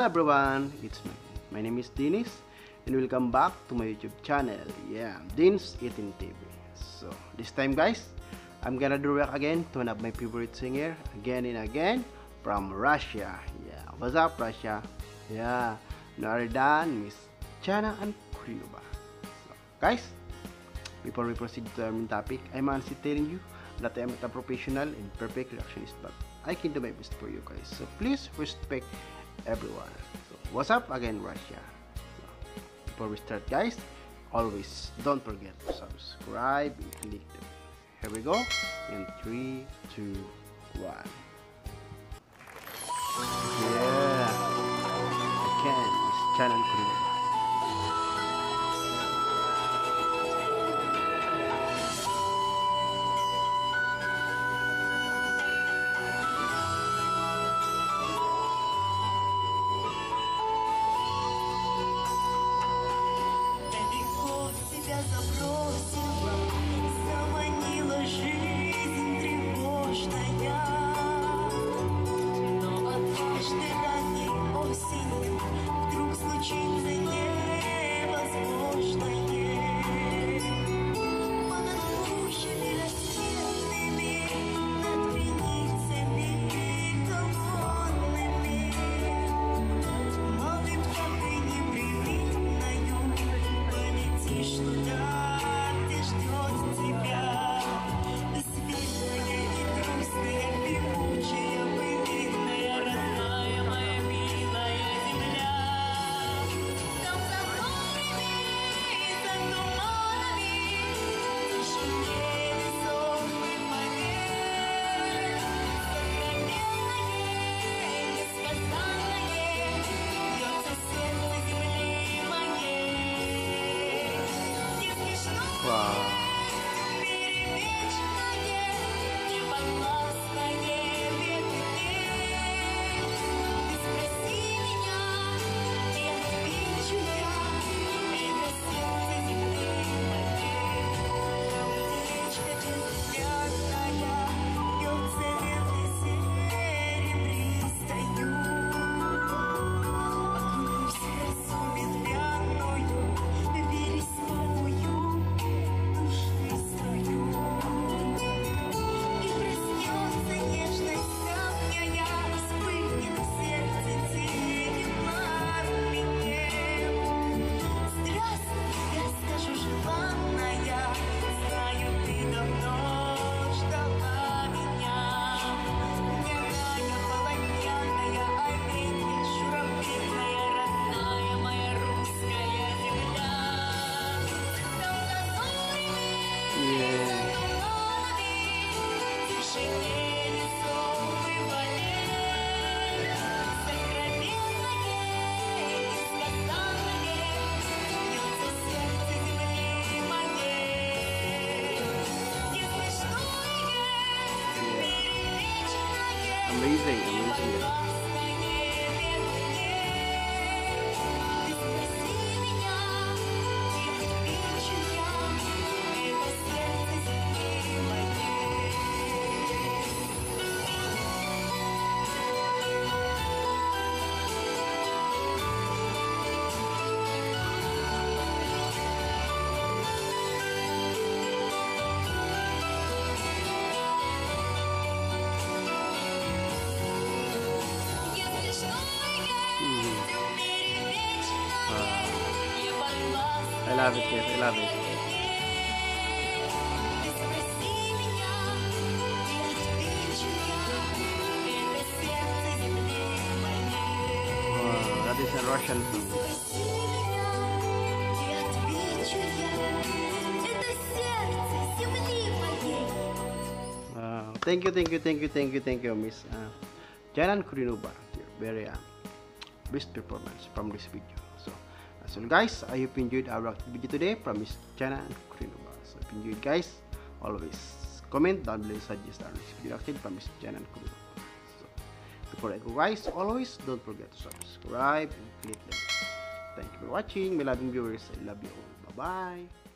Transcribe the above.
everyone, it's me. My name is Dennis and welcome back to my YouTube channel. Yeah, Dean's Eating TV. So this time guys, I'm gonna do react again to one of my favorite singer again and again from Russia. Yeah, what's up Russia? Yeah, no other than Miss Diana and Ankudinova. So guys, before we proceed to our main topic, I'm honestly telling you that I am not a professional and perfect reactionist, but I can do my best for you guys. So please respect everyone. So what's up again Russia? So, before we start guys, always don't forget to subscribe and click the bell. Here we go in 3, 2, 1. Yeah, again Miss Diana and Ankudinova. Забросила, заманила жизнь тревожная, но однажды ранней осенью вдруг случится невозможное. Понад пущами рассветными, над границами колоннами, малой птахой непривитною полетишь туда, где ждет тебя. Ты светлая и грустная, певучая, былинная, родная моя милая земля. Там за горами, за туманами, в тишине весомый поверь. Сокровенное, несказанное бьется сердце земли моей. Не смешно, Wow. беременное, неподвластное век и дней. Ты спроси меня, и отвечу я, это сердце земли моей. Там птичка безвзглядная бьется лентой серебристою. Окунусь в росу ветвяную, вересковую души свою. И проснется нежность давняя, вспыхнет в сердце тенью пламенем. Здравствуй, я скажу желанная, знаю, ты давно ждала меня. Луняная, полотняная, оленья, журавлиная, родная моя русская земля. Там за зорями, Yeah. туманами, в тишине весомый полей. Сокровенное, несказанное бьется сердце земли моей. Несмешное, вечное, Amazing, amazing. подвластное век и дней. Ты спроси меня, и отвечу я, это сердце земли моей. Не смешное, в мире вечное, неподвластное I love it guys, I love it. Ты спроси меня, и отвечу я, это сердце земли моей. Wow, that is a Russian song. Спроси меня, и отвечу я, это сердце земли моей. Wow. Thank you, Miss Diana and Ankudinova. Very best performance from this video. So, as well guys, I hope you enjoyed our video today from Miss Diana and Ankudinova. So, if you enjoyed guys, always comment down below, suggest our next video reacted from Miss Diana and Ankudinova. So, before I go guys, always don't forget to subscribe and click the bell. Thank you for watching, my loving viewers. I love you all. Bye bye.